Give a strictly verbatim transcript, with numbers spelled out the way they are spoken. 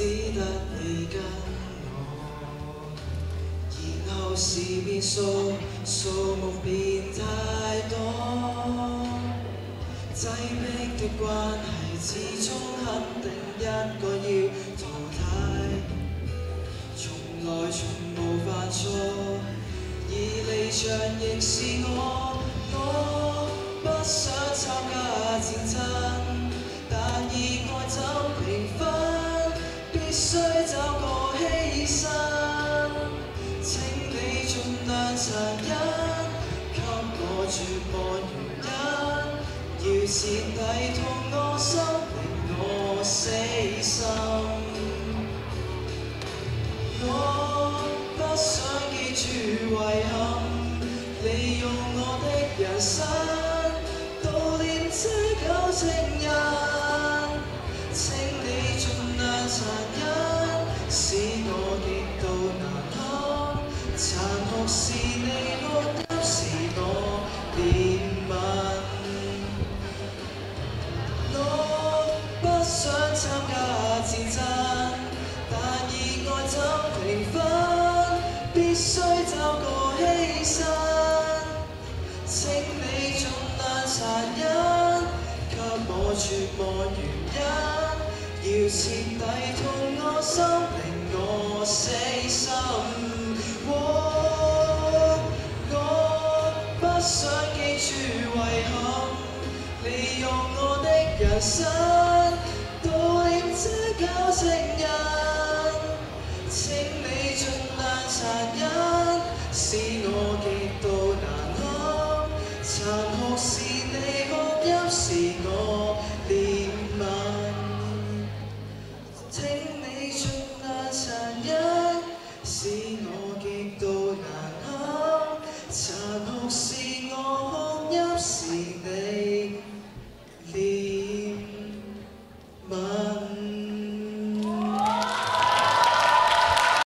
只得你跟我，然後是變數，數目變太多，擠迫的關係始終肯定一個要淘汰，從來從無犯錯，而離場亦是我，我不想參加戰爭。 但熱愛走平分，必須找個犧牲。請你盡量殘忍，給我絕望原因。要徹底痛我心，令我死心。我不想記住遺憾，利用我的人生，悼念這舊情人。 請你盡量殘忍，使我極度難堪。殘酷是你哭泣，是我憐憫。我不想參加戰爭，但熱愛怎平分，必須找個犧牲。請你盡量殘忍，給我絕望原因。 要徹底痛我心，令我死心。我我不想記住遺憾，利用我的人生，悼念這舊情人。請你盡量殘忍，使我極度難堪。殘酷是你哭泣，是我憐憫。 請你盡量殘忍，使我極度難堪。